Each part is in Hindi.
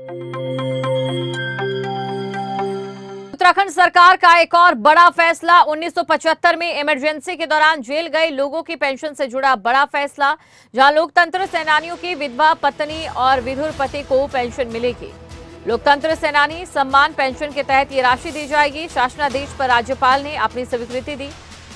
उत्तराखंड सरकार का एक और बड़ा फैसला। 1975 में इमरजेंसी के दौरान जेल गए लोगों की पेंशन से जुड़ा बड़ा फैसला, जहां लोकतंत्र सेनानियों की विधवा पत्नी और विधुर पति को पेंशन मिलेगी। लोकतंत्र सेनानी सम्मान पेंशन के तहत ये राशि दी जाएगी। शासनादेश पर राज्यपाल ने अपनी स्वीकृति दी।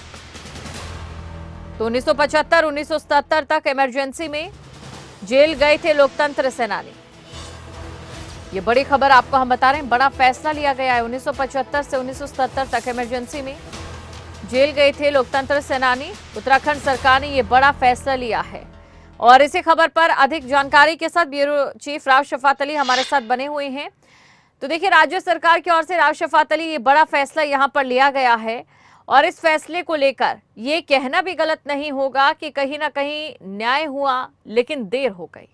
तो 1975-1977 तक इमरजेंसी में जेल गए थे लोकतंत्र सेनानी। ये बड़ी खबर आपको हम बता रहे हैं, बड़ा फैसला लिया गया है। 1975 से 1977 तक इमरजेंसी में जेल गए थे लोकतंत्र सेनानी। उत्तराखंड सरकार ने ये बड़ा फैसला लिया है। और इसी खबर पर अधिक जानकारी के साथ ब्यूरो चीफ राव शफात अली हमारे साथ बने हुए हैं। तो देखिए, राज्य सरकार की ओर से राव शफात अली, ये बड़ा फैसला यहाँ पर लिया गया है और इस फैसले को लेकर ये कहना भी गलत नहीं होगा कि कहीं ना कहीं न्याय हुआ लेकिन देर हो गई।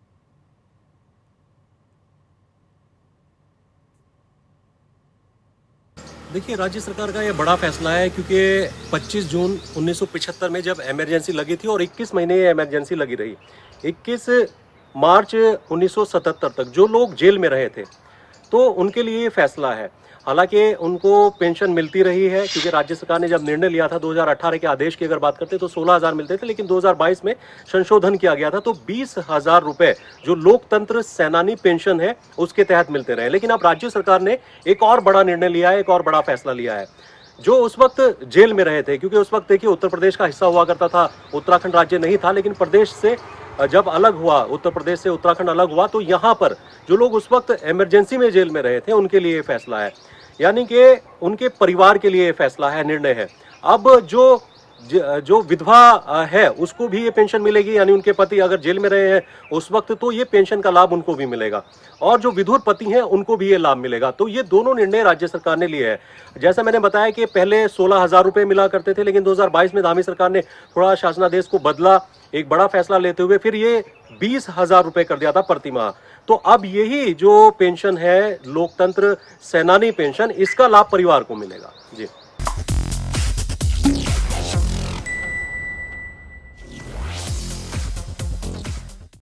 देखिए, राज्य सरकार का ये बड़ा फैसला है क्योंकि 25 जून 1975 में जब इमरजेंसी लगी थी और 21 महीने ये इमरजेंसी लगी रही, 21 मार्च 1977 तक जो लोग जेल में रहे थे तो उनके लिए ये फैसला है। हालांकि उनको पेंशन मिलती रही है क्योंकि राज्य सरकार ने जब निर्णय लिया था 2018 के आदेश की अगर बात करते तो 16,000 मिलते थे, लेकिन 2022 में संशोधन किया गया था तो 20,000 रुपए जो लोकतंत्र सेनानी पेंशन है उसके तहत मिलते रहे। लेकिन अब राज्य सरकार ने एक और बड़ा निर्णय लिया है, एक और बड़ा फैसला लिया है। जो उस वक्त जेल में रहे थे, क्योंकि उस वक्त देखिए उत्तर प्रदेश का हिस्सा हुआ करता था, उत्तराखंड राज्य नहीं था, लेकिन प्रदेश से जब अलग हुआ, उत्तर प्रदेश से उत्तराखंड अलग हुआ, तो यहाँ पर जो लोग उस वक्त इमरजेंसी में जेल में रहे थे उनके लिए फैसला है, यानी कि उनके परिवार के लिए फैसला है, निर्णय है। अब जो विधवा है उसको भी ये पेंशन मिलेगी, यानी उनके पति अगर जेल में रहे हैं उस वक्त तो ये पेंशन का लाभ उनको भी मिलेगा, और जो विधुर पति हैं उनको भी ये लाभ मिलेगा। तो ये दोनों निर्णय राज्य सरकार ने लिए हैं। जैसा मैंने बताया कि पहले 16,000 रुपए मिला करते थे, लेकिन 2022 में धामी सरकार ने थोड़ा शासनादेश को बदला, एक बड़ा फैसला लेते हुए फिर ये 20,000 रुपए कर दिया था प्रति माह। तो अब यही जो पेंशन है लोकतंत्र सेनानी पेंशन, इसका लाभ परिवार को मिलेगा। जी।